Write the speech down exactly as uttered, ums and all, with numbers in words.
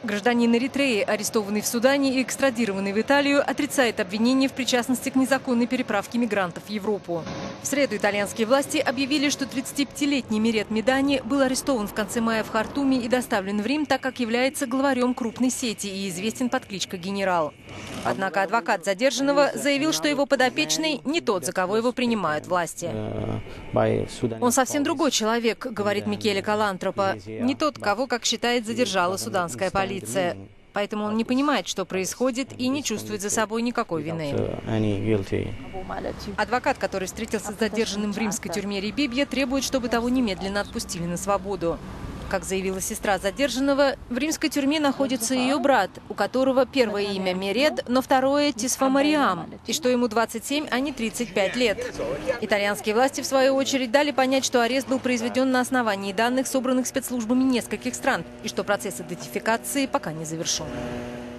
Гражданин Эритреи, арестованный в Судане и экстрадированный в Италию, отрицает обвинение в причастности к незаконной переправке мигрантов в Европу. В среду итальянские власти объявили, что тридцатипятилетний Мирет Медани был арестован в конце мая в Хартуме и доставлен в Рим, так как является главарем крупной сети и известен под кличкой «Генерал». Однако адвокат задержанного заявил, что его подопечный не тот, за кого его принимают власти. «Он совсем другой человек», — говорит Микеле Калантропо, «не тот, кого, как считает, задержала суданская полиция. Поэтому он не понимает, что происходит, и не чувствует за собой никакой вины». Адвокат, который встретился с задержанным в римской тюрьме Рибибья, требует, чтобы того немедленно отпустили на свободу. Как заявила сестра задержанного, в римской тюрьме находится ее брат, у которого первое имя Меред, но второе Тисфа-Мариам, и что ему двадцать семь, а не тридцать пять лет. Итальянские власти, в свою очередь, дали понять, что арест был произведен на основании данных, собранных спецслужбами нескольких стран, и что процесс идентификации пока не завершен.